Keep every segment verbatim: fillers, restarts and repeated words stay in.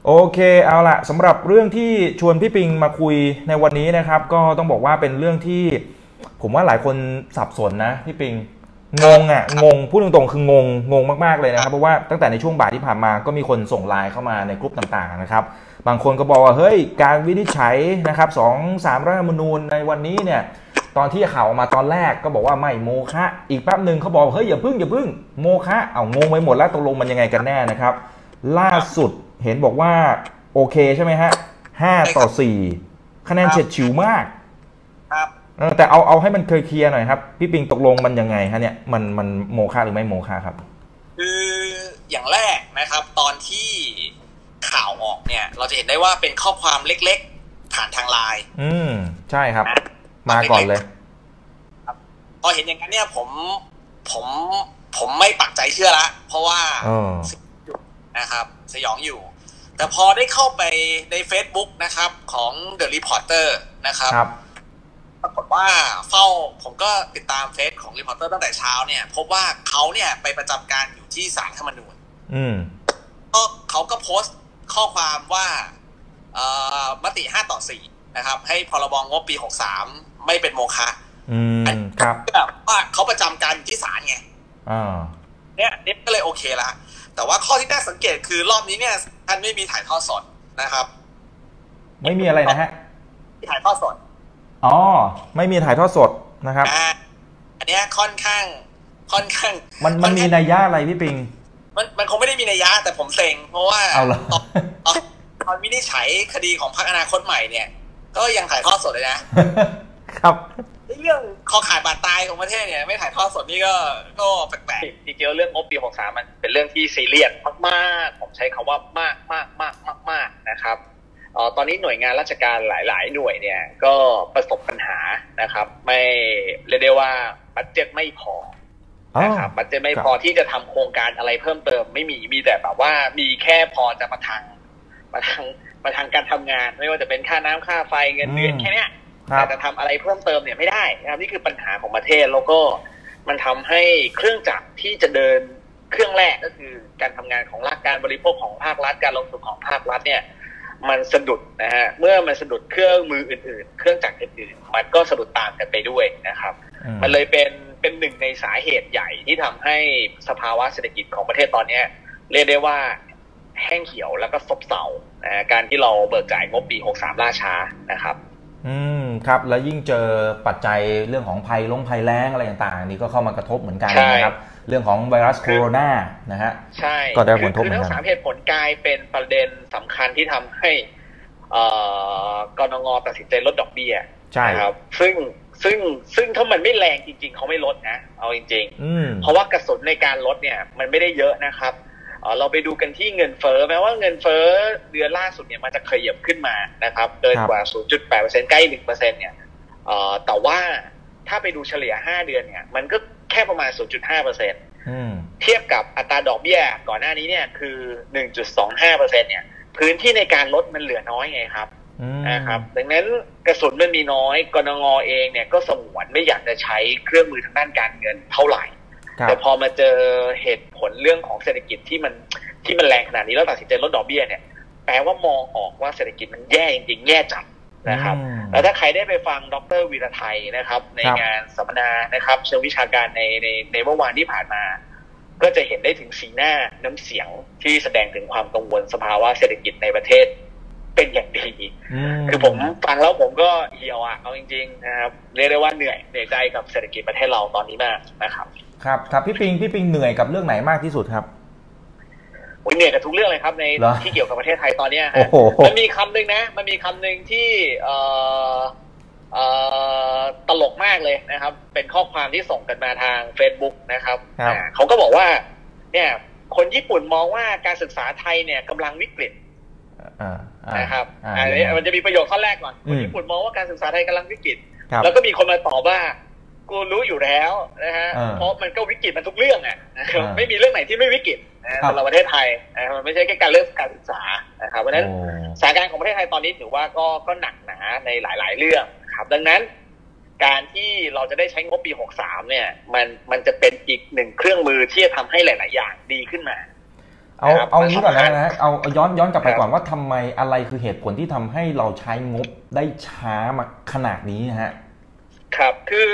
โอเคเอาละสำหรับเรื่องที่ชวนพี่ปิงมาคุยในวันนี้นะครับก็ต้องบอกว่าเป็นเรื่องที่ผมว่าหลายคนสับสนนะพี่ปิงงงอ่ะงงพูดตรงๆคืองงงงมากๆเลยนะครับเพราะว่าตั้งแต่ในช่วงบ่ายที่ผ่านมาก็มีคนส่งไลน์เข้ามาในกลุ่มต่างๆนะครับบางคนก็บอกว่าเฮ้ยการวินิจฉัยนะครับสองสามรัฐธรรมนูญในวันนี้เนี่ยตอนที่ข่าวออกมาตอนแรกก็บอกว่าไม่โมฆะอีกแป๊บหนึ่งเขาบอกเฮ้ยอย่าพึ่งอย่าพึ่งโมฆะเอางงไปหมดแล้วตกลงมันยังไงกันแน่นะครับล่าสุดเห็นบอกว่าโอเคใช่ไหมฮะห้าต่อสี่คะแนนเฉียดฉิวมากครับแต่เอาเอาให้มันเคลียร์หน่อยครับพี่ปิงตกลงมันยังไงฮะเนี่ยมันมันโมฆะหรือไม่โมฆะครับคืออย่างแรกนะครับตอนที่ข่าวออกเนี่ยเราจะเห็นได้ว่าเป็นข้อความเล็กๆผ่านทางไลน์อืมใช่ครับมาก่อนเลยพอเห็นอย่างนั้นเนี่ยผมผมผมไม่ปักใจเชื่อละเพราะว่านะครับสยองอยู่แต่พอได้เข้าไปใน Facebook นะครับของ The Reporter นะครับปรากฏว่าเฝ้าผมก็ติดตามเฟซของ Reporter ตั้งแต่เช้าเนี่ยพบว่าเขาเนี่ยไปประจำการอยู่ที่ศาลรัฐธรรมนูญก็เขาก็โพสต์ข้อความว่าเอ่อมติห้าต่อสี่นะครับให้พรบงบปีหกสิบสามไม่เป็นโมฆะอืมครับแบบว่าเขาประจำการอยู่ที่ศาลไงอ่าเนี่ยเนี่ยก็เลยโอเคละแต่ว่าข้อที่น่าสังเกตคือรอบนี้เนี่ยท่านไม่มีถ่ายทอดสดนะครับไม่มีอะไรนะฮะถ่ายทอดสดอ๋อไม่มีถ่ายทอดสดนะครับอันนี้ค่อนข้างค่อนข้างมันมันมีนัยยะอะไรพี่ปิงมันมันคงไม่ได้มีนัยยะแต่ผมเซ็งเพราะว่าเอาละตอนตอนวินิจฉัยคดีของพรรคอนาคตใหม่เนี่ยก็ยังถ่ายทอดสดเลยนะครับเรื่องคอขาดบาดตายของประเทศเนี่ยไม่ถ่ายทอดสดนี่ก็ก็แปลกๆจริงๆเรื่องงบปีหกสิบสามมันเป็นเรื่องที่ซีเรียสมากๆผมใช้คำว่ามากมากมากมากมากนะครับเอ่อตอนนี้หน่วยงานราชการหลายๆหน่วยเนี่ยก็ประสบปัญหานะครับไม่เรียกได้ว่าบัดเจ็ตไม่พอนะครับบัดเจ็ตไม่พอที่จะทำโครงการอะไรเพิ่มเติมไม่มีมีแต่แบบว่ามีแค่พอจะมาทางมาทางมาทางการทำงานไม่ว่าจะเป็นค่าน้ำค่าไฟเงินเดือนแค่นี้แต่จะทำอะไรเพิ่มเติมเนี่ยไม่ได้นะครับนี่คือปัญหาของประเทศแล้วก็มันทำให้เครื่องจักรที่จะเดินเครื่องแรกก็คือการทำงานของรัฐการบริโภคของภาครัฐการลงทุนของภาครัฐเนี่ยมันสะดุดนะฮะเมื่อมันสะดุดเครื่องมืออื่นๆเครื่องจักรอื่นๆมันก็สะดุดตามกันไปด้วยนะครับมันเลยเป็นเป็นหนึ่งในสาเหตุใหญ่ที่ทำให้สภาวะเศรษฐกิจของประเทศตอนนี้เรียกได้ว่าแห้งเหี่ยวแล้วก็ซบเซานะการที่เราเบิกจ่ายงบปีหกสิบสามล่าช้านะครับอืมครับแล้วยิ่งเจอปัจจัยเรื่องของภัยลงภัยแล้งอะไรต่างๆนี่ก็เข้ามากระทบเหมือนกันนะครับเรื่องของไวรัสโคโรนานะฮะใช่ก็ได้ผลกระทบเหมือนกันคือทั้งสามเหตุผลกลายเป็นประเด็นสำคัญที่ทำให้เอ่อกนง.ตัดสินใจลดดอกเบี้ยใช่ครับซึ่งซึ่งซึ่งถ้ามันไม่แรงจริงๆเขาไม่ลดนะเอาจริงๆเพราะว่ากระสุนในการลดเนี่ยมันไม่ได้เยอะนะครับเราไปดูกันที่เงินเฟ้อแม้ว่าเงินเฟ้อเดือนล่าสุดเนี่ยมันจะขยับขึ้นมานะครับเกินกว่า ศูนย์จุดแปดเปอร์เซ็นต์ ใกล้ หนึ่งเปอร์เซ็นต์ เนี่ยแต่ว่าถ้าไปดูเฉลี่ยห้าเดือนเนี่ยมันก็แค่ประมาณ ศูนย์จุดห้าเปอร์เซ็นต์ เทียบกับอัตราดอกเบี้ยก่อนหน้านี้เนี่ยคือ หนึ่งจุดสองห้าเปอร์เซ็นต์ เนี่ยพื้นที่ในการลดมันเหลือน้อยไงครับนะครับดังนั้นกระสุนมันมีน้อยกนง.เองเนี่ยก็สงวนไม่อยากจะใช้เครื่องมือทางด้านการเงินเท่าไหร่แต่พอมาเจอเหตุผลเรื่องของเศรษฐกิจที่มันที่มันแรงขนาดนี้แล้วตัดสินใจลดดอกเบี้ยเนี่ยแปลว่ามองออกว่าเศรษฐกิจมันแย่จริงๆแย่จัดนะครับแล้วถ้าใครได้ไปฟังดร.วีรไทยนะครับในงานสัมมนานะครับเชิงวิชาการในในในเมื่อวานที่ผ่านมาก็จะเห็นได้ถึงสีหน้าน้ำเสียงที่แสดงถึงความกังวลสภาวะเศรษฐกิจในประเทศเป็นอย่างดีคือผมฟังแล้วผมก็เหี่ยวอ่ะเอาจริงๆนะครับเรียกได้ว่าเหนื่อยเหนื่อยใจกับเศรษฐกิจประเทศเราตอนนี้มากนะครับครับครับพี่ปิงพี่ปิงเหนื่อยกับเรื่องไหนมากที่สุดครับเหนื่อยกับทุกเรื่องเลยครับในที่เกี่ยวกับประเทศไทยตอนนี้ฮะมันมีคำหนึ่งนะมันมีคำหนึ่งที่เอ่อเอ่อตลกมากเลยนะครับเป็นข้อความที่ส่งกันมาทาง Facebook นะครับเขาก็บอกว่าเนี่ยคนญี่ปุ่นมองว่าการศึกษาไทยเนี่ยกำลังวิกฤตนะครับอันนี้มันจะมีประโยคข้อแรกก่อนคนญี่ปุ่นมองว่าการศึกษาไทยกำลังวิกฤตแล้วก็มีคนมาตอบว่ากูรู้อยู่แล้วนะฮะเพราะมันก็วิกฤตมันทุกเรื่องอ่ะไม่มีเรื่องไหนที่ไม่วิกฤตสำหรับประเทศไทยมันไม่ใช่แค่การเรื่องการศึกษานะครับเพราะฉะนั้นสถานการณ์ของประเทศไทยตอนนี้ถือว่าก็ก็หนักหนาในหลายๆเรื่องครับดังนั้นการที่เราจะได้ใช้งบปีหกสิบสามเนี่ยมันมันจะเป็นอีกหนึ่งเครื่องมือที่จะทำให้หลายๆอย่างดีขึ้นมาเอาเอางี้ก่อนนะเอาย้อนย้อนกลับไปก่อนว่าทำไมอะไรคือเหตุผลที่ทำให้เราใช้งบได้ช้ามาขนาดนี้ฮะครับคือ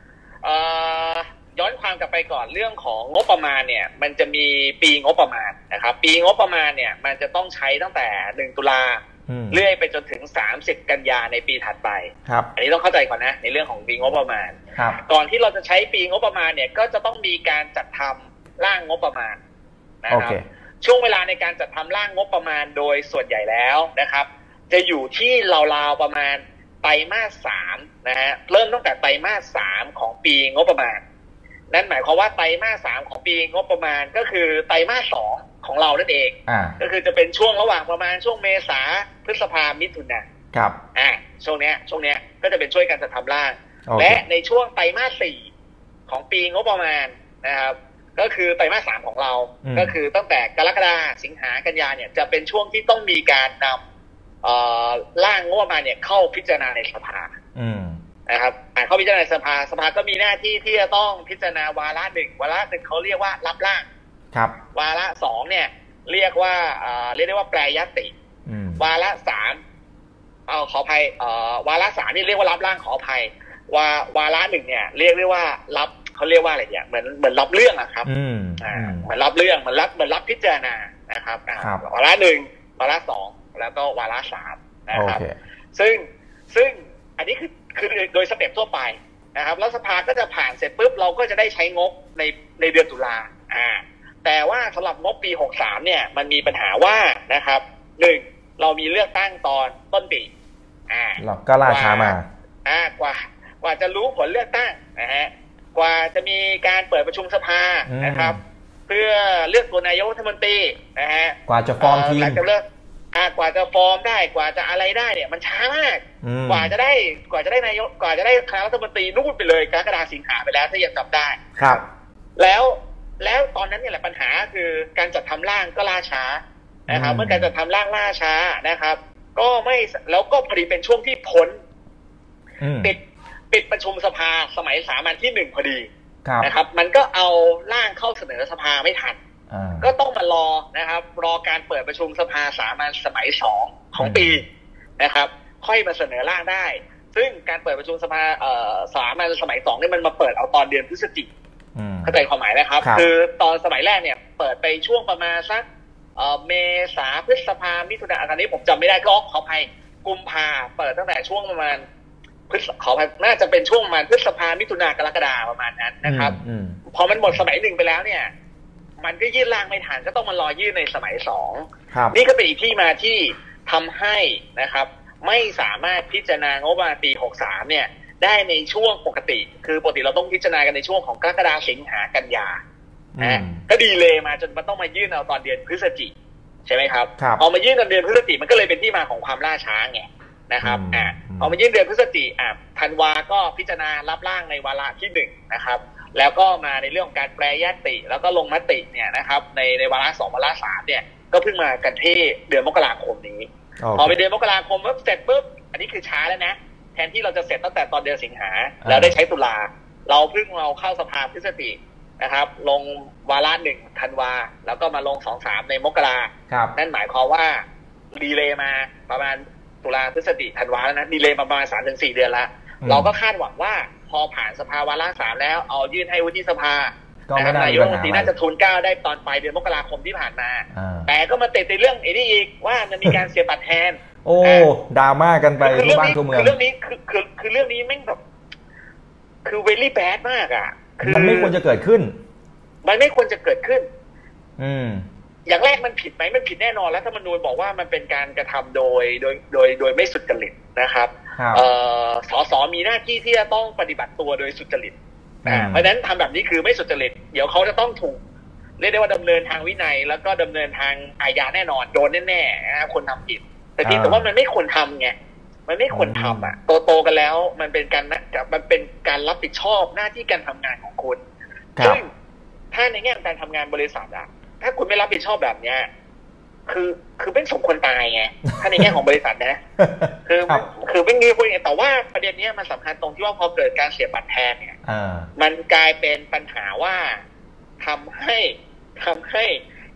ย้อนความกลับไปก่อนเรื่องของงบประมาณเนี่ยมันจะมีปีงบประมาณนะครับปีงบประมาณเนี่ยมันจะต้องใช้ตั้งแต่หนึ่งตุลาเรื่อยไปจนถึงสามสิบกันยาในปีถัดไปครับอันนี้ต้องเข้าใจก่อนนะในเรื่องของปีงบประมาณครับก่อนที่เราจะใช้ปีงบประมาณเนี่ยก็จะต้องมีการจัดทำร่างงบประมาณนะครับช่วงเวลาในการจัดทำร่างงบประมาณโดยส่วนใหญ่แล้วนะครับจะอยู่ที่ราวๆประมาณไตรมาสสามนะฮะเริ่มตั้งแต่ไตรมาสสามของปีงบประมาณนั่นหมายความว่าไตรมาสสามของปีงบประมาณก็คือไตรมาสสองของเรานั่นเองอ่าก็คือจะเป็นช่วงระหว่างประมาณช่วงเมษาพฤษภามิถุนาครับอ่าช่วงเนี้ยช่วงเนี้ยก็จะเป็นช่วยกันจัดทำร่าง okay. และในช่วงไตรมาสสี่ของปีงบประมาณนะครับก็คือไตรมาสสามของเราก็คือตั้งแต่กรกฎาคมสิงหากันยาเนี่ยจะเป็นช่วงที่ต้องมีการนำเอ่อร่างงบประมาณเนี่ยเข้าพิจารณาในสภานะครับเข้าพิจารณาในสภาสภาก็มีหน้าที่ที่จะต้องพิจารณาวาระหนึ่งวาระหนึ่งเขาเรียกว่ารับร่างครับวาระสองเนี่ยเรียกว่าเอ่อเรียกได้ว่าแปรยติวาระสามเอาขออภัยเอ่อวาระสามนี่เรียกว่ารับร่างขออภัยวาวาระหนึ่งเนี่ยเรียกได้ว่ารับเขาเรียกว่าอะไรเนี่ยเหมือนเหมือนรับเรื่องอะครับอ่าเหมือนรับเรื่องเหมือนรับเหมือนรับพิจารณานะครับวาระหนึ่งวาระสองแล้วก็วาระสามนะครับซึ่งซึ่งอันนี้คือคือโดยสเต็ปทั่วไปนะครับแล้วสภาก็จะผ่านเสร็จปุ๊บเราก็จะได้ใช้งบในในเดือนตุลาอ่าแต่ว่าสำหรับงบปีหกสามเนี่ยมันมีปัญหาว่านะครับหนึ่งเรามีเลือกตั้งตอนต้นปีอ่าเราก็ล่าช้ามาอ่ากว่ากว่าจะรู้ผลเลือกตั้งนะฮะกว่าจะมีการเปิดประชุมสภานะครับเพื่อเลือกตัวนายกรัฐมนตรีนะฮะกว่าจะฟอร์มทีมจะเลือกกว่าจะฟอร์มได้กว่าจะอะไรได้เนี่ยมันช้ามากกว่าจะได้กว่าจะได้นายกกว่าจะได้คณะรัฐมนตรีนู่นไปเลยกรกฎาคมสิงหาไปแล้วถ้ายังจำได้ครับแล้วแล้วตอนนั้นเนี่ยแหละปัญหาคือการจัดทำร่างก็ล่าช้านะครับเมื่อการจัดทำร่างล่าช้านะครับก็ไม่แล้วก็พอดีเป็นช่วงที่พ้นปิดปิดประชุมสภาสมัยสามัญที่หนึ่งพอดีนะครับมันก็เอาร่างเข้าเสนอสภาไม่ทันก็ต้องมารอนะครับรอการเปิดประชุมสภาสามัญสมัยสองของปีนะครับค่อยมาเสนอร่างได้ซึ่งการเปิดประชุมสภาเอ่อสามัญสมัยสองนี่มันมาเปิดเอาตอนเดือนพฤศจิกเข้าใจความหมายไหมครับคือตอนสมัยแรกเนี่ยเปิดไปช่วงประมาณสักเอ่อเมษาพฤษภามิถุนายนอันนี้ผมจำไม่ได้ก็ขออภัยกุมภาเปิดตั้งแต่ช่วงประมาณพฤษขออภัยน่าจะเป็นช่วงประมาณพฤษภามิถุนายนกรกฎาคมประมาณนั้นนะครับพอมันหมดสมัยหนึ่งไปแล้วเนี่ยมันก็ยื่นร่างไม่ทันก็ต้องมารอยื่นในสมัยสองนี่ก็เป็นอีกที่มาที่ทำให้นะครับไม่สามารถพิจารณางบประมาณปีหกสามเนี่ยได้ในช่วงปกติคือปกติเราต้องพิจารณากันในช่วงของกรกฎาคมสิงหากันยานะก็ดีเลยมาจนมันต้องมายื่นเอาตอนเดือนพฤศจิกใช่ไหมครับพอมายื่นตอนเดือนพฤศจิกมันก็เลยเป็นที่มาของความล่าช้าไงนะครับอ่าพอมายื่นเดือนพฤศจิกอ่าธันวาก็พิจารณารับร่างในวาระที่หนึ่งนะครับแล้วก็มาในเรื่องของการแปรยติแล้วก็ลงมติเนี่ยนะครับในในวาระสองวาระสามเนี่ยก็เพิ่งมากันที่เดือนมกราคมนี้พอไปเดือนมกราคมปุ๊บเสร็จปุ๊บอันนี้คือช้าแล้วนะแทนที่เราจะเสร็จตั้งแต่ตอนเดือนสิงหาแล้วได้ใช้ตุลาเราเพิ่งเราเข้าสภาพฤศจิกนะครับลงวาระหนึ่งธันวาแล้วก็มาลงสองสามในมกรานั่นหมายความว่าดีเลย์มาประมาณตุลาพฤศจิกธันวาแล้วนะดีเลย์มาประมาณสามถึงสี่เดือนละเราก็คาดหวังว่าพอผ่านสภาวาระสามแล้วเอายื่นให้วุฒิสภานะครับนายกรัฐมนตรีน่าจะทูลเกล้าได้ตอนปลายเดือนมกราคมที่ผ่านมาแต่ก็มาติดในเรื่องไอ้นี่อีกว่ามันมีการเสียบัตรแทนโอ้ดราม่ากันไปทั่วบ้านทั่วเมืองคือเรื่องนี้คือคือคือเรื่องนี้แม่งแบบคือเวลี่แบดมากอ่ะคือมันไม่ควรจะเกิดขึ้นมันไม่ควรจะเกิดขึ้นอืมอย่างแรกมันผิดไหมมันผิดแน่นอนแล้วรัฐธรรมนูญบอกว่ามันเป็นการกระทำโดยโดยโดยโดยไม่สุจริตนะครับเอ่อสสมีหน้าที่ที่จะต้องปฏิบัติตัวโดยสุจริตเพราะฉะนั้นทำแบบนี้คือไม่สุจริตเดี๋ยวเขาจะต้องถูกเรียกได้ว่าดำเนินทางวินัยแล้วก็ดำเนินทางอาญาแน่นอนโดนแน่ๆนะครับคนทำผิดแต่ที่แต่ว่ามันไม่ควรทำไงมันไม่ควรทำอ่ะโตโตกันแล้วมันเป็นการมันเป็นการรับผิดชอบหน้าที่การทำงานของคุณซึ่งถ้าในแง่การทำงานบริษัทอ่ะถ้าคุณไม่รับผิดชอบแบบเนี้ยคือคือเป็นสมควรตายไงถ้าในแง่ของบริษัทนะคือคือเป็นงี้พูดอย่างแต่ว่าประเด็นนี้มันสำคัญตรงที่ว่าพอเกิดการเสียบัตรแทนเนี่ยมันกลายเป็นปัญหาว่าทำให้ทำให้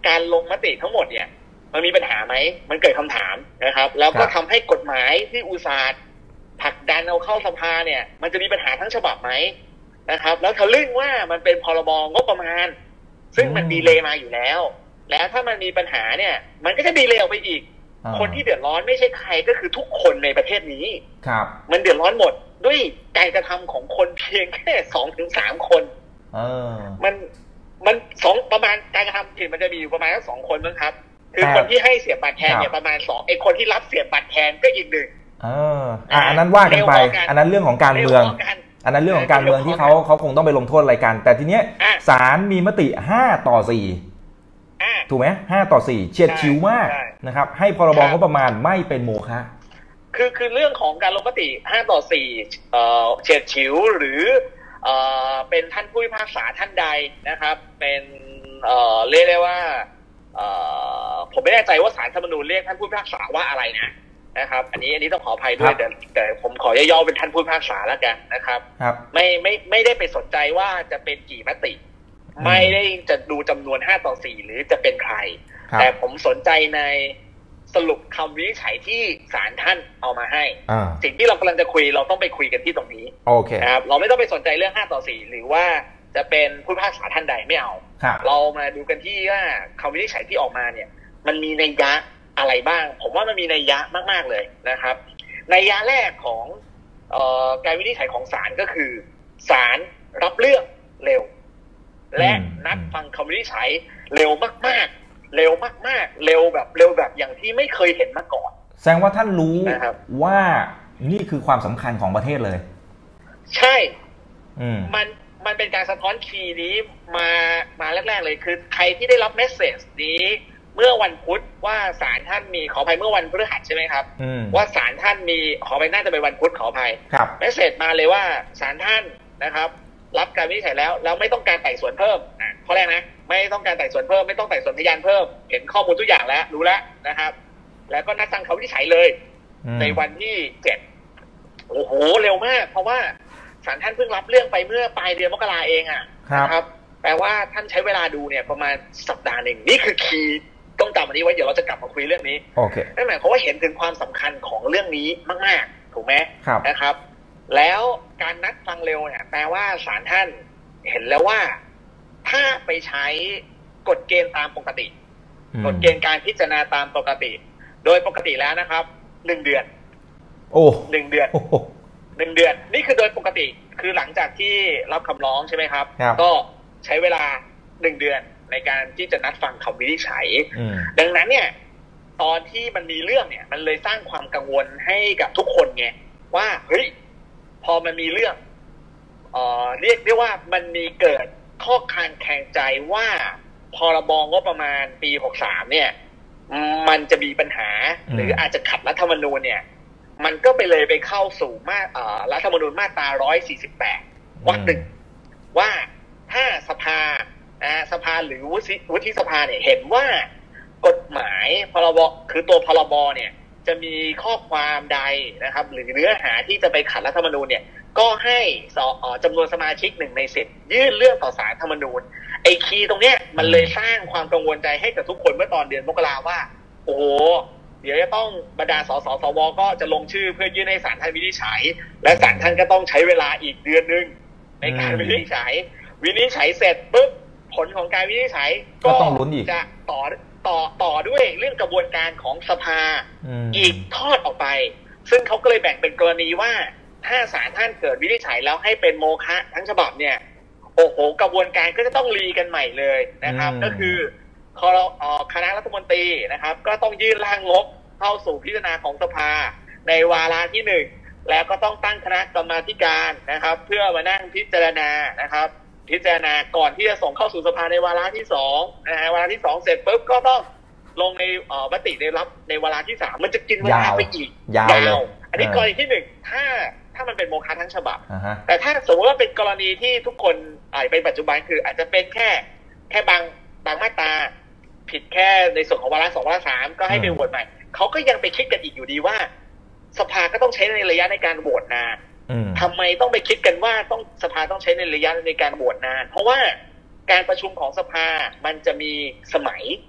การลงมติทั้งหมดเนี่ยมันมีปัญหาไหมมันเกิดคำถามนะครับแล้วก็ทำให้กฎหมายที่อุตสาห์ผลักดันเอาเข้าสภาเนี่ยมันจะมีปัญหาทั้งฉบับไหมนะครับแล้วทะลึ่งว่ามันเป็นพรบงบประมาณซึ่งมันดีเลย์มาอยู่แล้วแล้วถ้ามันมีปัญหาเนี่ยมันก็จะดีเลย์ออกไปอีกคนที่เดือดร้อนไม่ใช่ใครก็คือทุกคนในประเทศนี้ครับมันเดือดร้อนหมดด้วยการกระทำของคนเพียงแค่สองถึงสามคนเออมันมันสองประมาณการกระทำผิดมันจะมีอยู่ประมาณแค่สองคนมั้งครับคือคนที่ให้เสียบบัตรแทนเนี่ยประมาณสองไอ้คนที่รับเสียบบัตรแทนก็อีกหนึ่งเอออ่ะอันนั้นว่ากันไปอันนั้นเรื่องของการเมืองอันนั้นเรื่องของการเมืองที่เขาเขาคงต้องไปลงโทษอะไรกันแต่ทีเนี้ยศาลมีมติห้าต่อสี่ถูกไหมห้าต่อสี่เฉียดฉิวมากนะครับให้พรบงบประมาณไม่เป็นโมฆะคือคือเรื่องของการลงมติห้าต่อสี่เอ่อเฉียดฉิวหรือเอ่อเป็นท่านผู้พิพากษาท่านใดนะครับเป็นเอ่อเรียกได้ว่าเอ่อผมไม่แน่ใจว่าศาลรัฐธรรมนูญเรียกท่านผู้พิพากษาว่าอะไรนะนะครับอันนี้อันนี้ต้องขออภัยด้วยแต่แต่ผมขอย่อๆเป็นท่านผู้พิพากษาแล้วกันนะครับไม่ไม่ไม่ได้ไปสนใจว่าจะเป็นกี่มติไม่ได้จะดูจำนวนห้าต่อสี่หรือจะเป็นใครแต่ผมสนใจในสรุปคำวินิจฉัยที่ศาลท่านเอามาให้สิ่งที่เรากำลังจะคุยเราต้องไปคุยกันที่ตรงนี้โอเคนะครับเราไม่ต้องไปสนใจเรื่องห้าต่อสี่หรือว่าจะเป็นผู้พิพากษาท่านใดไม่เอาเรามาดูกันที่ว่าคำวินิจฉัยที่ออกมาเนี่ยมันมีนัยยะอะไรบ้างผมว่ามันมีนัยยะมากๆเลยนะครับนัยยะแรกของเอ่อการวินิจฉัยของศาลก็คือศาลรับเรื่องเร็วและนัดฟังคำวินิจฉัยเร็วมากๆเร็วมากๆเร็วแบบเร็วแบบอย่างที่ไม่เคยเห็นมาก่อนแสดงว่าท่านรู้ว่านี่คือความสำคัญของประเทศเลยใช่มันมันเป็นการสะท้อนคีย์นี้มามาแรกๆเลยคือใครที่ได้รับเมสเสจนี้เมื่อวันพุธว่าศาลท่านมีขออภัยเมื่อวันพฤหัสใช่ไหมครับว่าศาลท่านมีขอไปน่าจะเป็นวันพุธขออภัยเมสเสจมาเลยว่าศาลท่านนะครับรับการวินิจฉัยแล้วแล้วไม่ต้องการไต่สวนเพิ่มอ่ะข้อแรกนะไม่ต้องการไต่สวนเพิ่มไม่ต้องไต่สวนพยานเพิ่มเห็นข้อมูลทุกอย่างแล้วรู้แล้วนะครับแล้วก็นัดฟังคำวินิจฉัยเลยในวันที่เจ็ดโอ้โหเร็วมากเพราะว่าศาลท่านเพิ่งรับเรื่องไปเมื่อปลายเดือนมกราเองอ่ะนะครับแปลว่าท่านใช้เวลาดูเนี่ยประมาณสัปดาห์หนึ่งนี่คือคีย์ต้องจำอันนี้ไว้เดี๋ยวเราจะกลับมาคุยเรื่องนี้โอเคนั่นหมายความว่าเห็นถึงความสำคัญของเรื่องนี้มากๆถูกไหมนะครับแล้วการนัดฟังเร็วเนี่ยแปลว่าศาลท่านเห็นแล้วว่าถ้าไปใช้กฎเกณฑ์ตามปกติกฎเกณฑ์การพิจารณาตามปกติโดยปกติแล้วนะครับหนึ่งเดือนโอ้หนึ่งเดือนหนึ่งเดือนนี่คือโดยปกติคือหลังจากที่รับคำร้องใช่ไหมครับก็ใช้เวลาหนึ่งเดือนในการที่จะนัดฟังคำวินิจฉัยดังนั้นเนี่ยตอนที่มันมีเรื่องเนี่ยมันเลยสร้างความกังวลให้กับทุกคนไงว่าเฮ้ยพอมันมีเรื่องเอ่อเรียกได้ว่ามันมีเกิดข้อคลางแคลงใจว่าพรบงบประมาณปีหกสามเนี่ยมันจะมีปัญหาหรืออาจจะขัดรัฐธรรมนูญเนี่ยมันก็ไปเลยไปเข้าสู่มาเอ่อรัฐธรรมนูญมาตราหนึ่งร้อยสี่สิบแปดวรรคหนึ่งว่าถ้าสภานะสภาหรือวุฒิวุฒิสภาเนี่ยเห็นว่ากฎหมายพรบคือตัวพรบเนี่ยจะมีข้อความใดนะครับหรือเนื้อหาที่จะไปขัดรัฐธรรมนูญเนี่ยก็ให้จำนวนสมาชิกหนึ่งในสิบยื่นเรื่องต่อศาลรัฐธรรมนูญไอ้คีย์ตรงเนี้ยมันเลยสร้างความกังวลใจให้กับทุกคนเมื่อตอนเดือนมกราว่าโอ้โหเดี๋ยวจะต้องบรรดาสสสวก็จะลงชื่อเพื่อยื่นให้ศาลท่านวินิจฉัยและศาลท่านก็ต้องใช้เวลาอีกเดือนนึงในการวินิจฉัยวินิจฉัยเสร็จปุ๊บผลของการวินิจฉัยก็จะต่อต่อต่อด้วยเรื่องกระบวนการของสภาอีกทอดออกไปซึ่งเขาก็เลยแบ่งเป็นกรณีว่าถ้าศาลท่านเกิดวินิจฉัยแล้วให้เป็นโมฆะทั้งฉบับเนี่ยโอ้โหกระบวนการก็จะต้องรีกันใหม่เลยนะครับก็คือคณะรัฐมนตรีนะครับก็ต้องยื่นร่างงบเข้าสู่พิจารณาของสภาในวาระที่หนึ่งแล้วก็ต้องตั้งคณะกรรมาธิการนะครับเพื่อมานั่งพิจารณานะครับพิจารณาก่อนที่จะส่งเข้าสู่สภาในวาระที่สองนะฮะวาระที่สองเสร็จปุ๊บก็ต้องลงในเอ่อมติในรับในวาระที่สามมันจะกินเวลาไปอีกยาวอันนี้กรณีที่หนึ่งถ้าถ้ามันเป็นโมฆะทั้งฉบับแต่ถ้าสมมติว่าเป็นกรณีที่ทุกคนอ่าเป็นปัจจุบันคืออาจจะเป็นแค่แค่บางบางมาตราผิดแค่ในส่วนของวาระสองวาระสามก็ให้ไปโหวตใหม่เขาก็ยังไปคิดกันอีกอยู่ดีว่าสภาก็ต้องใช้ในระยะในการโหวตนานทำไมต้องไปคิดกันว่าต้องสภาต้องใช้ในระยะในการโหวตนานเพราะว่าการประชุมของสภามันจะมีสมัย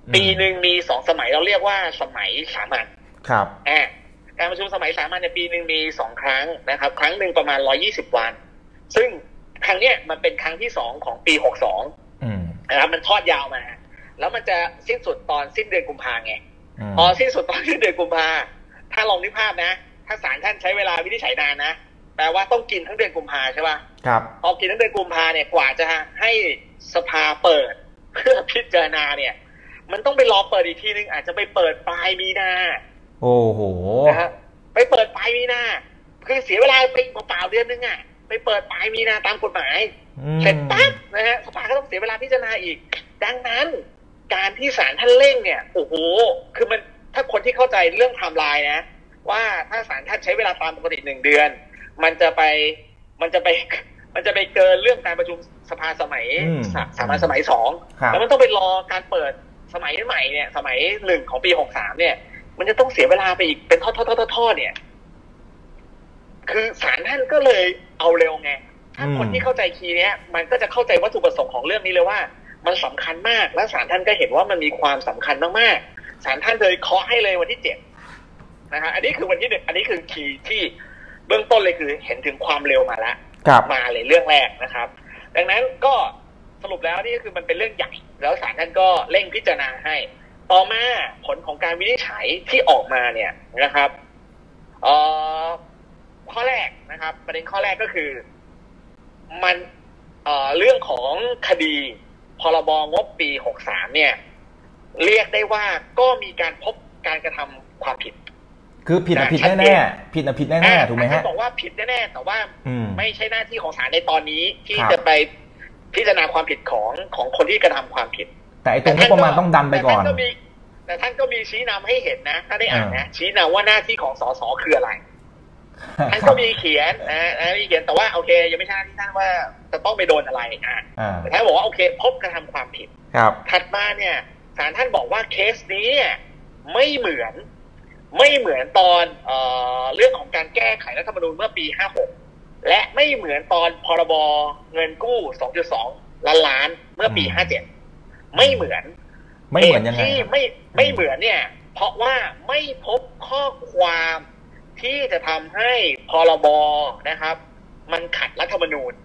ปีหนึ่งมีสองสมัยเราเรียกว่าสมัยสามัญครับอ่าการประชุมสมัยสามัญในปีหนึ่งมีสองครั้งนะครับครั้งหนึ่งประมาณหนึ่งร้อยยี่สิบวันซึ่งครั้งเนี้ยมันเป็นครั้งที่สองของปีหกสิบสองนะครับมันทอดยาวมาแล้วมันจะสิ้นสุดตอนสิ้นเดือนกุมภาไงพอสิ้นสุดตอนสิ้นเดือนกุมภาถ้าลองนึกภาพนะถ้าศาลท่านใช้เวลาวินิจฉัยนานนะแปลว่าต้องกินทั้งเดือนกุมภาใช่ป่ะครับพอกินทั้งเดือนกุมภาเนี่ยกว่าจะให้สภาเปิดเพื่อพิจารณาเนี่ยมันต้องไปรอเปิดอีกทีนึงอาจจะไปเปิดปลายมีนาโอ้โหนะฮะไปเปิดปลายมีนาคือเสียเวลาไปเปล่าเดือนนึงอ่ะไปเปิดปลายมีนาตามกฎหมายเสร็จปั๊บนะฮะสภาก็ต้องเสียเวลาพิจารณาอีกดังนั้นการที่ศาลท่านเร่งเนี่ยโอ้โหคือมันถ้าคนที่เข้าใจเรื่องไทม์ไลน์นะว่าถ้าศาลท่านใช้เวลาตามปกติหนึ่งเดือนมันจะไปมันจะไปมันจะไปเกินเรื่องการประชุมสภาสมัยสามัญสมัยสองแล้วมันต้องไปรอการเปิดสมัยใหม่เนี่ยสมัยหนึ่งของปีหกสามเนี่ยมันจะต้องเสียเวลาไปอีกเป็นทอดทอดทอดทอดเนี่ยคือศาลท่านก็เลยเอาเร็วไงถ้าคนที่เข้าใจคีย์เนี้ยมันก็จะเข้าใจวัตถุประสงค์ของเรื่องนี้เลยว่ามันสำคัญมากและศาลท่านก็เห็นว่ามันมีความสำคัญมากๆศาลท่านเลยเคาะให้เลยวันที่เจ็ดนะฮะอันนี้คือวันที่หนึ่งอันนี้คือคีย์ที่เบื้องต้นเลยคือเห็นถึงความเร็วมาแล้วมาเลยเรื่องแรกนะครับดังนั้นก็สรุปแล้วนี่ก็คือมันเป็นเรื่องใหญ่แล้วศาลท่านก็เร่งพิจารณาให้ต่อมาผลของการวินิจฉัยที่ออกมาเนี่ยนะครับเอ่อข้อแรกนะครับประเด็นข้อแรกก็คือมันเอ่อเรื่องของคดีพรบงบปีหกสามเนี่ยเรียกได้ว่าก็มีการพบการกระทำความผิดคือผิดผิดแน่ๆผิดผิดแน่ๆถูกไหมฮะบอกว่าผิดแน่ๆแต่ว่าไม่ใช่หน้าที่ของศาลในตอนนี้ที่จะไปพิจารณาความผิดของของคนที่กระทำความผิดแต่ไอ้ตรงนี้ประมาณต้องดันไปก่อนแต่ท่านก็มีชี้นำให้เห็นนะถ้าได้อ่านนะชี้นำว่าหน้าที่ของสสคืออะไรท่านก็มีเขียนนะมีเขียนแต่ว่าโอเคยังไม่ใช่ที่ท่านว่าจะต้องไปโดนอะไรอ่ะแต่ท่านบอกว่าโอเคพบกระทำความผิดถัดมาเนี่ยศาลท่านบอกว่าเคสนี้เนี่ยไม่เหมือนไม่เหมือนตอนเอ่อเรื่องของการแก้ไขรัฐธรรมนูญเมื่อปีห้าหกและไม่เหมือนตอนพรบเงินกู้ สองจุดสอง ล้านล้านเมื่อปีห้าเจ็ดไม่เหมือนไม่เหมือนยังไงที่ไม่ไม่เหมือนเนี่ยเพราะว่าไม่พบข้อความที่จะทำให้พรบนะครับมันขัดรัฐธรรมนูญ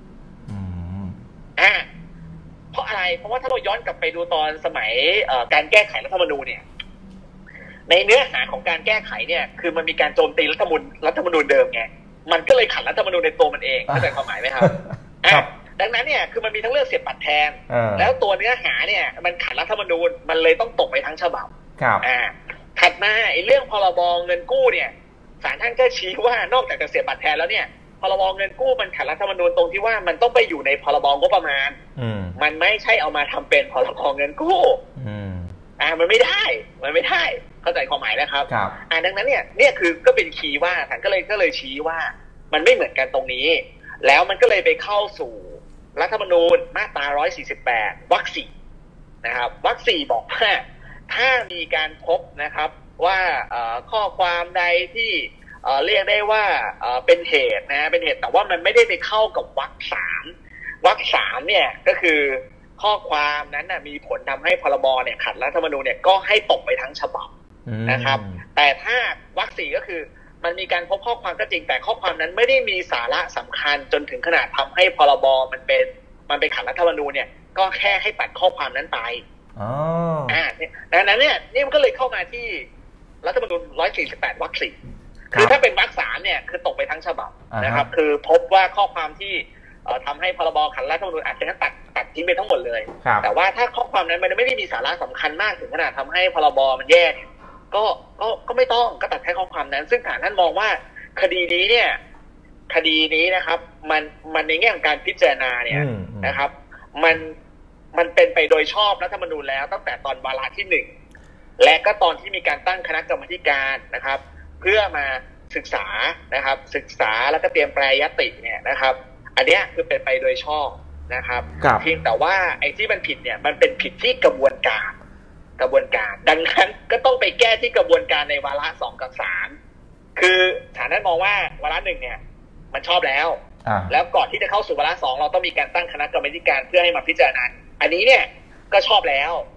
อ่าเพราะอะไรเพราะว่าถ้าเราย้อนกลับไปดูตอนสมัยการแก้ไขรัฐธรรมนูญเนี่ยในเนื้อหาของการแก้ไขเนี่ยคือมันมีการโจมตีรัฐธรรมนูญรัฐธรรมนูญเดิมไงมันก็เลยขัดรัฐธรรมนูญในตัวมันเองเข้าใจความหมายไหมครับดังนั้นเนี่ยคือมันมีทั้งเรื่องเสียบบัตรแทนแล้วตัวเนื้อหาเนี่ยมันขัดรัฐธรรมนูญมันเลยต้องตกไปทั้งฉบับอ่าถัดมาไอ้เรื่องพรบเงินกู้เนี่ยศาลท่านก็ชี้ว่านอกจากจะเสียบบัตรแทนแล้วเนี่ยพรบเงินกู้มันขัดรัฐธรรมนูญตรงที่ว่ามันต้องไปอยู่ในพรบงบประมาณมันไม่ใช่เอามาทำเป็นพรบเงินกู้อ่ามันไม่ได้มันไม่ได้เข้าใจความหมายนะครับอ่าดังนั้นเนี่ยเนี่ยคือก็เป็นคีย์ว่าศาลก็เลยก็เลยชี้ว่ามันไม่เหมือนกันตรงนี้แล้วมันก็เลยไปเข้าสู่รัฐธรรมนูญมาตราหนึ่งร้อยสี่สิบแปดวรรคสี่นะครับวรรคสี่บอกว่าถ้ามีการพบนะครับว่าข้อความใดที่เรียกได้ว่าเป็นเหตุนะเป็นเหตุแต่ว่ามันไม่ได้ไปเข้ากับวรรคสามวรรคสามเนี่ยก็คือข้อความนั้นนะมีผลทำให้พรบเนี่ยขัดรัฐธรรมนูญเนี่ยก็ให้ตกไปทั้งฉบับนะครับแต่ถ้าวรรคสี่ก็คือมันมีการพบข้อความก็จริงแต่ข้อความนั้นไม่ได้มีสาระสำคัญจนถึงขนาดทำให้พรบมันเป็นมันเป็นขัดรัฐธรรมนูญเนี่ยก็แค่ให้ตัดข้อความนั้นไปอ๋ออ่าดังนั้นเนี่ยนี่มันก็เลยเข้ามาที่รัฐธรรมนูญหนึ่งร้อยสี่สิบแปดวรรคสี่คือถ้าเป็นวรรคสามเนี่ยคือตกไปทั้งฉบับนะครับคือพบว่าข้อความที่ทำให้พรบขัดรัฐธรรมนูญอาจจะตัดตัดทิ้งไปทั้งหมดเลยแต่ว่าถ้าข้อความนั้นมันไม่ได้มีสาระสำคัญมากถึงขนาดทำให้พรบมันแย่ก็ก็ก็ไม่ต้องก็ตัดแค่ข้อความนั้นซึ่งศาลท่านมองว่าคดีนี้เนี่ยคดีนี้นะครับมันมันในแง่ของการพิจารณาเนี่ยนะครับมันมันเป็นไปโดยชอบรัฐธรรมนูญแล้วตั้งแต่ตอนวาระที่หนึ่งและก็ตอนที่มีการตั้งคณะกรรมการนะครับเพื่อมาศึกษานะครับศึกษาแล้วก็เตรียมแปรยติเนี่ยนะครับอันเนี้ยคือเป็นไปโดยชอบนะครับเพียงแต่ว่าไอ้ที่มันผิดเนี่ยมันเป็นผิดที่กระบวนการกระบวนการดังนั้นก็ต้องไปแก้ที่กระบวนการในวาระสองกับสามคือศาลท่านมองว่าวาระหนึ่งเนี่ยมันชอบแล้วแล้วก่อนที่จะเข้าสู่วาระสองเราต้องมีการตั้งคณะกรรมการเพื่อให้มาพิจารณาอันนี้เนี่ยก็ชอบแล้ว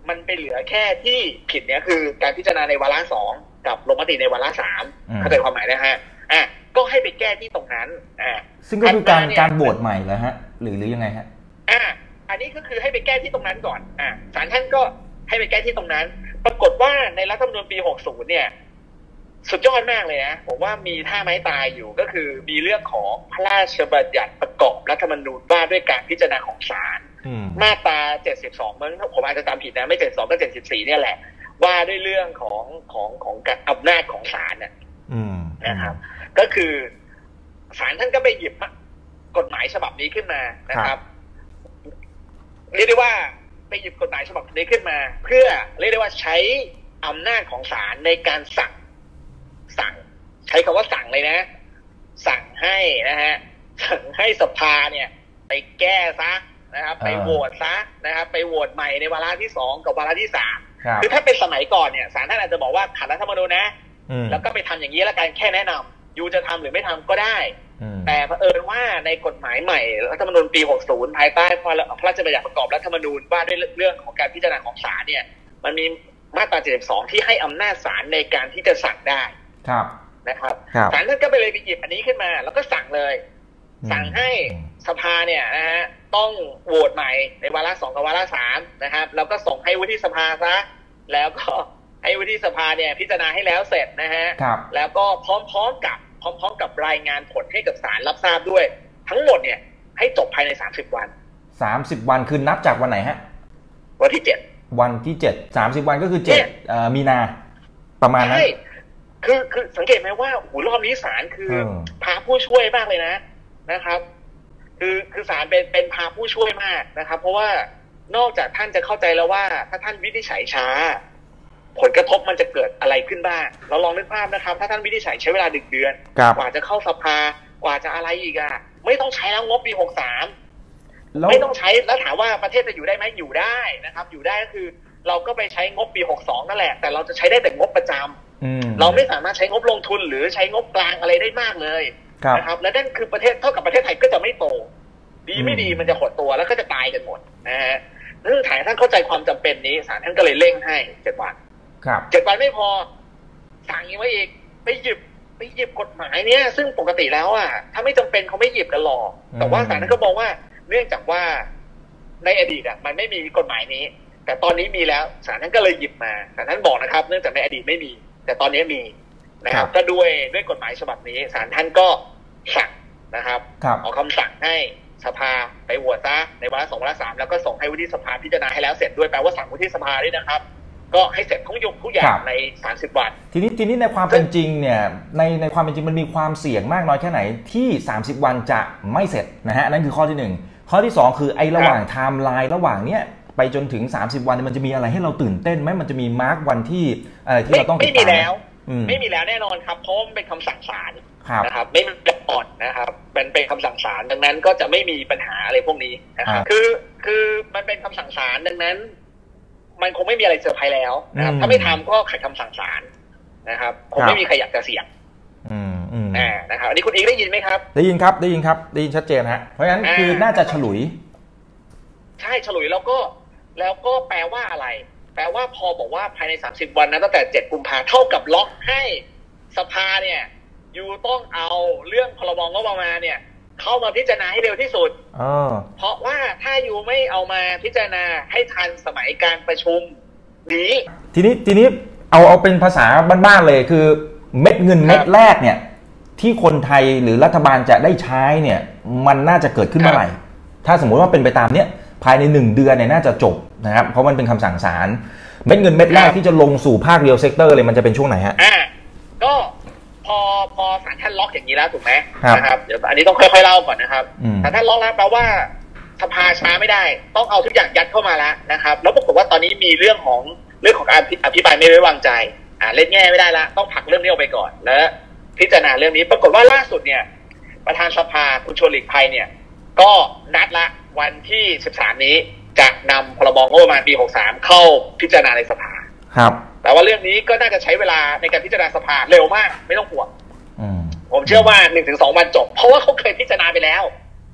มันไปเหลือแค่ที่ผิดเนี่ยคือการพิจารณาในวาระสองกับลงมติในวาระสามเข้าใจความหมายนะฮะอ่ะก็ให้ไปแก้ที่ตรงนั้นอ่ะซึ่งก็คือการการโหวตใหม่เหรอฮะหรือหรือยังไงฮะอ่ะอันนี้ก็คือให้ไปแก้ที่ตรงนั้นก่อนอ่ะศาลท่านก็ให้ไปแก้ที่ตรงนั้นปรากฏว่าในรัฐธรรมนูญปีหกสิบเนี่ยสุดยอดมากเลยนะผมว่ามีท่าไม้ตายอยู่ก็คือมีเรื่องของพระราชบัญญัติประกอบรัฐธรรมนูญว่าด้วยการพิจารณาของศาลมาตราเจ็ดสิบสองมั้งผมอาจจะจำผิดนะไม่เจ็ดสิบสองก็เจ็ดสิบสี่เนี่ยแหละว่าด้วยเรื่องของของของการอำนาจของศาลเนี่ยนะครับก็คือศาลท่านก็ไปหยิบกฎหมายฉบับนี้ขึ้นมานะครับเรียกได้ว่าไปหยิบกฎหมายฉบับนี้ขึ้นมาเพื่อเรียกได้ว่าใช้อำนาจของศาลในการสั่งสั่งใช้คำว่าสั่งเลยนะสั่งให้นะฮะสั่งให้สภาเนี่ยไปแก้ซะนะครับไปโหวตซะนะครับไปโหวตใหม่ในวาระที่สองกับวาระที่สามคือถ้าเป็นสมัยก่อนเนี่ยศาลท่านอาจจะบอกว่าขัดรัฐธรรมนูญนะแล้วก็ไปทำอย่างนี้แล้วกันแค่แนะนำยูจะทำหรือไม่ทำก็ได้แต่เผอิญว่าในกฎหมายใหม่รัฐธรรมนูญปีหกสิบภายใต้พระราชบัญญัติประกอบรัฐธรรมนูญว่าด้วยเรื่องของการพิจารณาของศาลเนี่ยมันมีมาตราเจ็ดสิบสองที่ให้อำนาจศาลในการที่จะสั่งได้นะครับศาลท่านก็ไปเลยไปหยิบอันนี้ขึ้นมาแล้วก็สั่งเลยสั่งให้สภาเนี่ยนะฮะต้องโหวตใหม่ในวาระสองกับวาระสามนะครับแล้วก็ส่งให้วุฒิสภาซะแล้วก็ให้วุฒิสภาเนี่ยพิจารณาให้แล้วเสร็จนะฮะแล้วก็พร้อมๆกับพร้อมๆกับรายงานผลให้กับศาลรับทราบด้วยทั้งหมดเนี่ยให้จบภายในสามสิบวันสามสิบวันคือนับจากวันไหนฮะวันที่เจ็ดวันที่เจ็ด สามสิบวันก็คือเจ็ดเอ่อมีนาประมาณนั้นคือคือสังเกตไหมว่าโหรอบนี้ศาลคือพาผู้ช่วยมากเลยนะนะครับคือคือศาลเป็นเป็นพาผู้ช่วยมากนะครับเพราะว่านอกจากท่านจะเข้าใจแล้วว่าถ้าท่านวินิจฉัยช้าผลกระทบมันจะเกิดอะไรขึ้นบ้างเราลองนึกภาพนะครับถ้าท่านวินิจฉัยใช้เวลาดึกเดือนกว่าจะเข้าสภากว่าจะอะไรอีกอะไม่ต้องใช้แล้วงบปีหกสิบสามไม่ต้องใช้แล้วถามว่าประเทศจะอยู่ได้ไหมอยู่ได้นะครับอยู่ได้ก็คือเราก็ไปใช้งบปีหกสิบสองนั่นแหละแต่เราจะใช้ได้แต่งบประจำเราไม่สามารถใช้งบลงทุนหรือใช้งบกลางอะไรได้มากเลยนะครับและนั่นคือประเทศเท่ากับประเทศไทยก็จะไม่โตดีไม่ดีมันจะหดตัวแล้วก็จะตายกันหมดนะฮะเรื่องฐานท่านเข้าใจความจำเป็นนี้ศาลท่านก็เลยเร่งให้เจ็ดวันเจ็ดวันไม่พอสั่งยังไว้อีกไปหยิบไปหยิบกฎหมายเนี้ยซึ่งปกติแล้วอ่ะถ้าไม่จำเป็นเขาไม่หยิบกันหรอกแต่ว่าศาลท่านก็บอกว่าเนื่องจากว่าในอดีตอ่ะมันไม่มีกฎหมายนี้แต่ตอนนี้มีแล้วศาลท่านก็เลยหยิบมาศาลท่านบอกนะครับเนื่องจากในอดีตไม่มีแต่ตอนนี้มีนะครับก็ด้วยด้วยกฎหมายฉบับนี้ศาลท่านก็สั่งนะครับออกคำสั่งให้สภาไปโหวตซะในวาระสองวาระสามแล้วก็ส่งให้วุฒิสภาพิจารณาให้แล้วเสร็จด้วยแปลว่าสั่งวุฒิสภาด้วยนะครับก็ให้เสร็จทุกยุคทุกอย่างในสามสิบวันทีนี้ทีนี้ในความเป็นจริงเนี่ยในในความเป็นจริงมันมีความเสี่ยงมากน้อยแค่ไหนที่สามสิบวันจะไม่เสร็จนะฮะนั่นคือข้อที่หนึ่งข้อที่สองคือไอ้ระหว่างไทม์ไลน์ระหว่างเนี้ยไปจนถึงสามสิบวันมันจะมีอะไรให้เราตื่นเต้นไหมมันจะมีมาร์กวันที่อะไรที่เราต้องติดตามไม่มีแล้วไม่มีแล้วแน่นอนครับเพราะมันเป็นคำสั่งศาลนะครับไม่มีแบบอ่อนนะครับมันเป็นคำสั่งศาลดังนั้นก็จะไม่มีปัญหาอะไรพวกนี้นะครับคือคือมันเป็นคำสั่งศาลดังนั้นมันคงไม่มีอะไรเซอร์ไพรส์แล้วนะครับถ้าไม่ทำก็ขัดคำสั่งศาลนะครับคงไม่มีใครอยากจะเสี่ยงอ่านะครับอันนี้คุณอีกได้ยินไหมครับได้ยินครับได้ยินครับได้ยินชัดเจนฮะเพราะฉะนั้นคือน่าจะฉลุยใช่ฉลุยแล้วก็แล้วก็แปลว่าอะไรแปลว่าพอบอกว่าภายในสามสิบวันนะตั้งแต่เจ็ดกุมภาพันธ์เท่ากับล็อกให้สภาเนี่ยยูต้องเอาเรื่องพรบงบประมาณเนี่ยเข้ามาพิจารณาให้เร็วที่สุดเพราะว่าถ้ายูไม่เอามาพิจารณาให้ทันสมัยการประชุมนี้ทีนี้ทีนี้เอาเอาเป็นภาษาบ้านๆเลยคือเม็ดเงินเม็ดแรกเนี่ยที่คนไทยหรือรัฐบาลจะได้ใช้เนี่ยมันน่าจะเกิดขึ้นเมื่อไหร่ถ้าสมมุติว่าเป็นไปตามเนี้ยภายในหนึ่งเดือนเนี่ยน่าจะจบนะครับเพราะมันเป็นคำสั่งศาลเม็ดเงินเม็ดแรกที่จะลงสู่ภาคเรียลเซกเตอร์เลยมันจะเป็นช่วงไหนฮะอ่าก็พอพอศาลท่านล็อกอย่างนี้แล้วถูกไหมนะครับเดี๋ยวอันนี้ต้องค่อยๆเล่าก่อนนะครับศาลท่านล็อกแล้วแปลว่าสภาช้าไม่ได้ต้องเอาทุกอย่างยัดเข้ามาแล้วนะครับแล้วปรากฏว่าตอนนี้มีเรื่องของเรื่องของการอภิปรายไม่ไว้วางใจอ่าเล่นแง่ไม่ได้ละต้องผลักเรื่องนี้ออกไปก่อนแล้วพิจารณาเรื่องนี้ปรากฏว่าล่าสุดเนี่ยประธานสภาคุณชวนหลีกภัยเนี่ยก็นัดละวันที่สิบสามนี้จะนำพรบงบประมาณปีหกสิบสามเข้าพิจารณาในสภาครับแต่ว่าเรื่องนี้ก็น่าจะใช้เวลาในการพิจารณาสภาเร็วมากไม่ต้องห่วงผมเชื่อว่า หนึ่งถึงสอง วันจบเพราะว่าเขาเคยพิจารณาไปแล้ว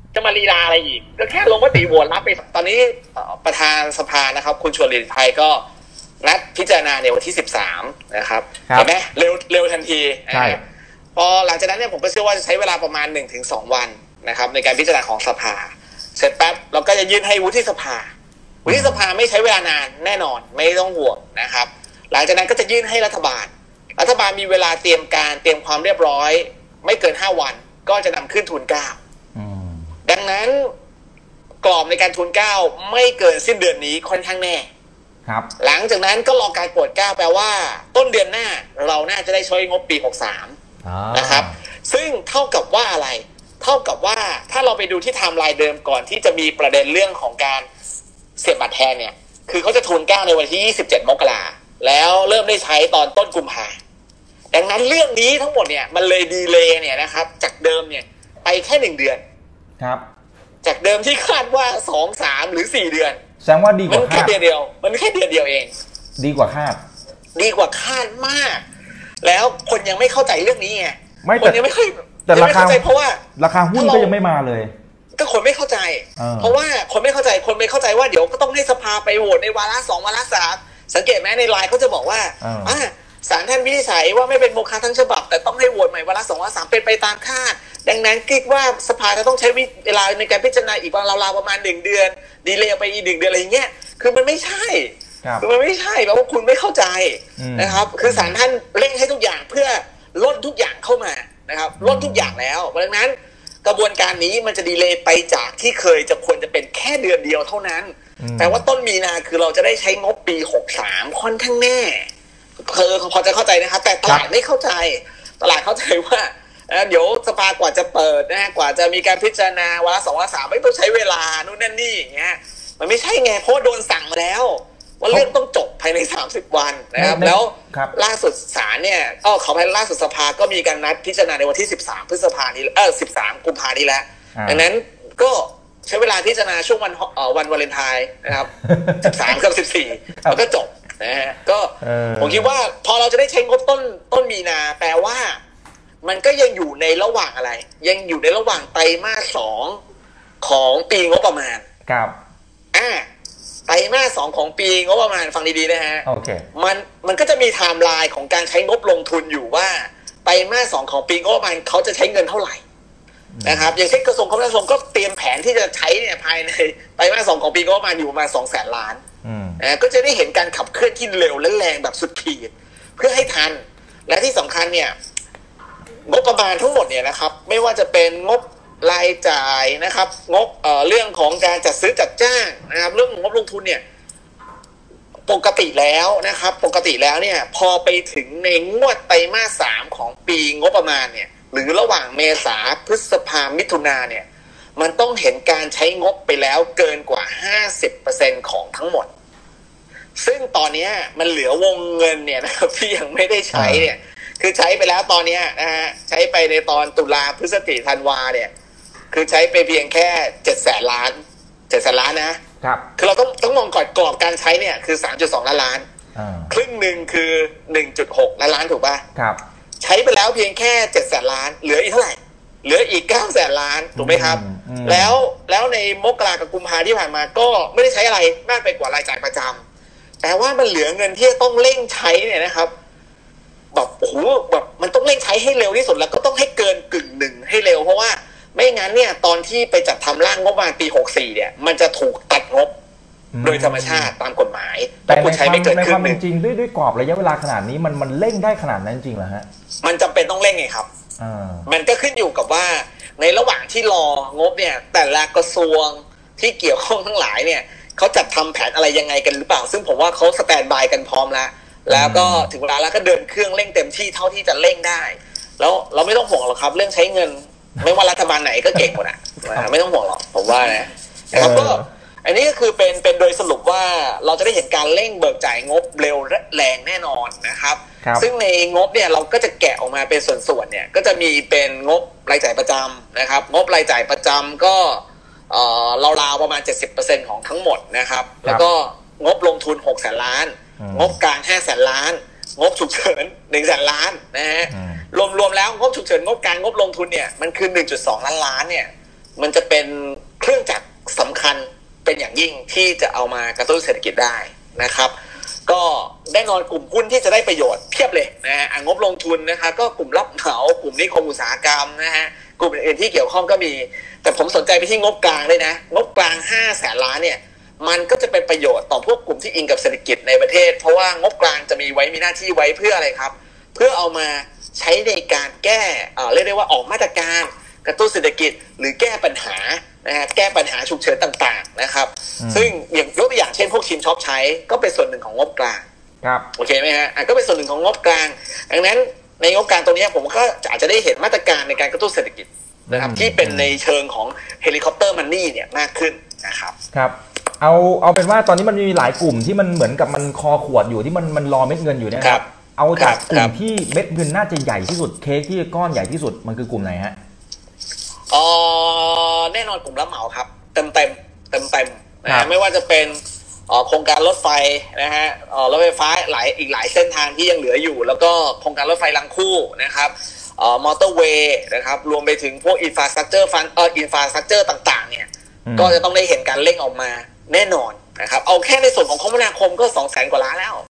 จะมาลีลาอะไรอีกก็แค่ลงมติโหวตรับไปตอนนี้ประธานสภานะครับคุณชวนหลีกภัยก็นัดพิจารณาในวันที่สิบสามนะครับเห็นไหมเร็วเร็วทันทีใช่พอหลังจากนั้นเนี่ยผมก็เชื่อว่าจะใช้เวลาประมาณ หนึ่งถึงสอง วันนะครับในการพิจารณาของสภาเสร็จแป๊บเราก็จะยื่นให้วุฒิสภาวุฒิสภาไม่ใช้เวลานานแน่นอนไม่ต้องห่วงนะครับหลังจากนั้นก็จะยื่นให้รัฐบาลรัฐบาลมีเวลาเตรียมการเตรียมความเรียบร้อยไม่เกินห้าวันก็จะนำขึ้นทูลเกล้าดังนั้นกรอบในการทูลเกล้าไม่เกินสิ้นเดือนนี้ค่อนข้างแน่ครับหลังจากนั้นก็รอการโปรดเกล้าแปลว่าต้นเดือนหน้าเราน่าจะได้ใช้งบปีหกสิบสามนะครับซึ่งเท่ากับว่าอะไรเท่ากับว่าถ้าเราไปดูที่ไทม์ไลน์เดิมก่อนที่จะมีประเด็นเรื่องของการเสียบบัตรแทนเนี่ยคือเขาจะทูลเกล้าในวันที่ยี่สิบเจ็ดมกราแล้วเริ่มได้ใช้ตอนต้นกุมภาดังนั้นเรื่องนี้ทั้งหมดเนี่ยมันเลยดีเลย์เนี่ยนะครับจากเดิมเนี่ยไปแค่หนึ่งเดือนครับจากเดิมที่คาดว่าสอง สามหรือสี่เดือนแสดงว่าดีกว่าคาดมันแค่เดือนเดียวมันแค่เดือนเดียวเองดีกว่าคาดดีกว่าคาดมากแล้วคนยังไม่เข้าใจเรื่องนี้ไงคนยังไม่ค่อยแต่ราคาเพราะว่าราคาหุ้นก็ยังไม่มาเลยก็คนไม่เข้าใจเพราะว่าคนไม่เข้าใจคนไม่เข้าใจว่าเดี๋ยวก็ต้องให้สภาไปโหวตในวาระสองวาระสามสังเกตไหมในไลน์เขาจะบอกว่าอ่าศาลท่านวินิจฉัยว่าไม่เป็นโมฆะทั้งฉบับแต่ต้องให้โหวตใหม่วาระสองวาระสามเป็นไปตามคาดดังนั้นคิดว่าสภาจะต้องใช้เวลาในการพิจารณาอีกราวๆประมาณหนึ่งเดือนดีเลย์ไปอีกหนึ่งเดือนอะไรเงี้ยคือมันไม่ใช่คือมันไม่ใช่แปลว่าคุณไม่เข้าใจนะครับคือศาลท่านเร่งให้ทุกอย่างเพื่อลดทุกอย่างเข้ามานะครับลดทุกอย่างแล้วดังนั้นกระบวนการนี้มันจะดีเลย์ไปจากที่เคยจะควรจะเป็นแค่เดือนเดียวเท่านั้นแต่ว่าต้นมีนาคือเราจะได้ใช้งบปีหกสิบสามค่อนข้างแน่คือพอจะเข้าใจนะครับแต่ตลาดไม่เข้าใจตลาดเข้าใจว่าเดี๋ยวสภากว่าจะเปิดนะกว่าจะมีการพิจารณาวาระสองวาระสามไม่ต้องใช้เวลานู่นนั่นนี่อย่างเงี้ยมันไม่ใช่ไงเพราะโดนสั่งมาแล้วว่าเรื่องต้องจบภายในสามสิบวันนะครับแล้วล่าสุดศาลเนี่ยอ๋อขอภายล่าสุดสภาก็มีการนัดพิจารณาในวันที่สิบสามพฤษภาคมนี้เออสิบสามกุมภาพันธ์นี้แล้วดังนั้นก็ใช้เวลาพิจารณาช่วงวันเอ่อวันวาเลนไทน์นะครับสิบสามกับสิบสี่แล้วก็จบนะฮะก็ผมคิดว่าพอเราจะได้ใช้งบต้นต้นมีนาแปลว่ามันก็ยังอยู่ในระหว่างอะไรยังอยู่ในระหว่างไตรมาสสองของปีงบประมาณครับอ่าไตรมาสสองของปีงบประมาณฟังดีๆนะฮะโอเคมันมันก็จะมีไทม์ไลน์ของการใช้งบลงทุนอยู่ว่าไตรมาสสองของปีงบประมาณเขาจะใช้เงินเท่าไหร่นะครับอย่างเช่นกระทรวงคมนาคมก็เตรียมแผนที่จะใช้เนี่ยภายในไตรมาสสองของปีงบประมาณอยู่ประมาณสองแสนล้านอ่าก็จะได้เห็นการขับเคลื่อนที่เร็วและแรงแบบสุดขีดเพื่อให้ทันและที่สำคัญเนี่ยงบประมาณทั้งหมดเนี่ยนะครับไม่ว่าจะเป็นงบรายจ่ายนะครับงบเอ่อเรื่องของการจัดซื้อจัดจ้างนะครับเรื่องงบลงทุนเนี่ยปกติแล้วนะครับปกติแล้วเนี่ยพอไปถึงในงวดไตรมาสสามของปีงบประมาณเนี่ยหรือระหว่างเมษาพฤษภามิถุนาเนี่ยมันต้องเห็นการใช้งบไปแล้วเกินกว่า ห้าสิบเปอร์เซ็นต์ ของทั้งหมดซึ่งตอนนี้มันเหลือวงเงินเนี่ยนะครับที่ยังไม่ได้ใช้เนี่ยคือใช้ไปแล้วตอนนี้นะฮะใช้ไปในตอนตุลาพฤศจิกายนธันวาเนี่ยคือใช้ไปเพียงแค่เจ็ดแสนล้านเจ็ดแสนล้านนะครับคือเราต้องต้องมองก่อนกรอบการใช้เนี่ยคือ สามจุดสอง ล้านล้านครึ่งหนึ่งคือ หนึ่งจุดหก ล้านล้านถูกป่ะครับใช้ไปแล้วเพียงแค่เจ็ดแสนล้านเหลืออีกเท่าไหร่เหลืออีกเก้าแสนล้านถูกไหมครับแล้วแล้วในมกรากับกุมภาที่ผ่านมาก็ไม่ได้ใช้อะไรมากไปกว่ารายจ่ายประจำแต่ว่ามันเหลือเงินที่จะต้องเร่งใช้เนี่ยนะครับแบบโอ้โหแบบมันต้องเร่งใช้ให้เร็วที่สุดแล้วก็ต้องให้เกินกึ่งหนึ่งให้เร็วเพราะว่าไม่งั้นเนี่ยตอนที่ไปจัดทำร่างงบประมาณปีหกสิบสี่เนี่ยมันจะถูกตัดงบโดยธรรมชาติตามกฎหมายแต่ในความในความเป็นจริงด้วยด้วยกรอบระยะเวลาขนาดนี้มันมันเร่งได้ขนาดนั้นจริงเหรอฮะมันจำเป็นต้องเร่งไงครับมันก็ขึ้นอยู่กับว่าในระหว่างที่รองบเนี่ยแต่ละกระทรวงที่เกี่ยวข้องทั้งหลายเนี่ยเขาจัดทำแผนอะไรยังไงกันหรือเปล่าซึ่งผมว่าเขาสแตนบายกันพร้อมแล้วแล้วก็ถึงเวลาแล้วก็เดินเครื่องเร่งเต็มที่เท่าที่จะเร่งได้แล้วเราไม่ต้องห่วงหรอกครับเรื่องใช้เงินไม่ว่ารัฐบาลไหนก็เก่งหมดอ่ะไม่ต้องห่วงหรอกผมว่านะนะครับก็อันนี้ก็คือเป็นเป็นโดยสรุปว่าเราจะได้เห็นการเร่งเบิกจ่ายงบเร็วและแรงแน่นอนนะครับซึ่งในงบเนี่ยเราก็จะแกะออกมาเป็นส่วนๆเนี่ยก็จะมีเป็นงบรายจ่ายประจำนะครับงบรายจ่ายประจำก็เอ่อราวๆประมาณ เจ็ดสิบเปอร์เซ็นต์ ของทั้งหมดนะครับแล้วก็งบลงทุนหกแสนล้านงบกลางห้าแสนล้านงบฉุกเฉินหนึ่งแสนล้านนะฮะรวมๆแล้วงบฉุกเฉินงบกลางงบลงทุนเนี่ยมันคือ หนึ่งจุดสอง ล้านล้านเนี่ยมันจะเป็นเครื่องจักรสำคัญเป็นอย่างยิ่งที่จะเอามากระตุ้นเศรษฐกิจได้นะครับก็แน่นอนกลุ่มหุ้นที่จะได้ประโยชน์เพียบเลยนะฮะงบลงทุนนะคะก็กลุ่มรับเหมากลุ่มนิคมอุตสาหกรรมนะฮะกลุ่มอื่นๆที่เกี่ยวข้องก็มีแต่ผมสนใจไปที่งบกลางเลยนะงบกลางห้าแสนล้านเนี่ยมันก็จะเป็นประโยชน์ต่อพวกกลุ่มที่อิงกับเศรษฐกิจในประเทศเพราะว่างบกลางจะมีไว้มีหน้าที่ไว้เพื่ออะไรครับเพื่อเอามาใช้ในการแก้เรียกได้ว่าออกมาตรการกระตุ้นเศรษฐกิจหรือแก้ปัญหานะฮะแก้ปัญหาฉุกเฉินต่างๆนะครับซึ่งอย่างยกตัวอย่างเช่นพวกชิมช็อปใช้ก็เป็นส่วนหนึ่งของงบกลางครับโอเคไหมฮะอ่ะก็เป็นส่วนหนึ่งของงบกลางดังนั้นในงบกลางตัวนี้ผมก็อาจจะได้เห็นมาตรการในการกระตุ้นเศรษฐกิจนะครับที่เป็นในเชิงของเฮลิคอปเตอร์มันนี่เนี่ยมากขึ้นนะครับครับเอาเอาเป็นว่าตอนนี้มันมีหลายกลุ่มที่มันเหมือนกับมันคอขวดอยู่ที่มันมันรอเม็ดเงินอยู่นะครับเอาจากกลุ่มที่เม็ดเงินน่าจะใหญ่ที่สุดเค้กที่ก้อนใหญ่ที่สุดมันคือกลุ่มไหนฮะอ๋อแน่นอนกลุ่มรับเหมาครับเต็มเต็มเต็มเต็มนะไม่ว่าจะเป็นโครงการรถไฟนะฮะรถไฟฟ้าหลายอีกหลายเส้นทางที่ยังเหลืออยู่แล้วก็โครงการรถไฟรางคู่นะครับมอเตอร์เวย์นะครับรวมไปถึงพวกอินฟราสตรัคเจอร์ฟันเอ่ออินฟราสตรัคเจอร์ต่างๆเนี่ยก็จะต้องได้เห็นการเร่งออกมาแน่นอนนะครับเอาแค่ในส่วนของคมนาคมก็สองแสนกว่าล้านแล้ว